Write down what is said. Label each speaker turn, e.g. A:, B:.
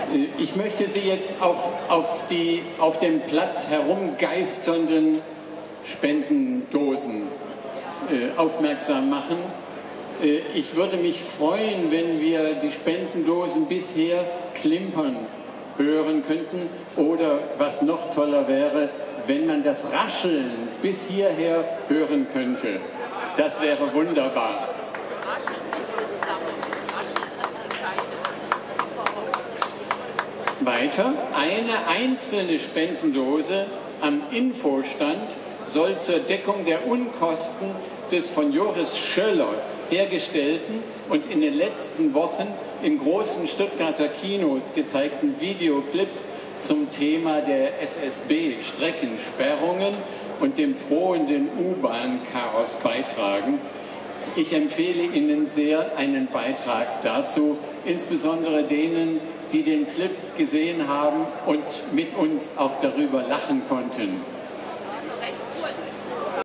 A: Ich möchte Sie jetzt auch auf dem Platz herumgeisternden Spendendosen aufmerksam machen. Ich würde mich freuen, wenn wir die Spendendosen bisher klimpern hören könnten, oder was noch toller wäre, wenn man das Rascheln bis hierher hören könnte. Das wäre wunderbar. Weiter, eine einzelne Spendendose am Infostand soll zur Deckung der Unkosten des von Joris Schöller hergestellten und in den letzten Wochen in großen Stuttgarter Kinos gezeigten Videoclips zum Thema der SSB-Streckensperrungen und dem drohenden U-Bahn-Chaos beitragen. Ich empfehle Ihnen sehr einen Beitrag dazu, insbesondere denen, die den Clip gesehen haben und mit uns auch darüber lachen konnten.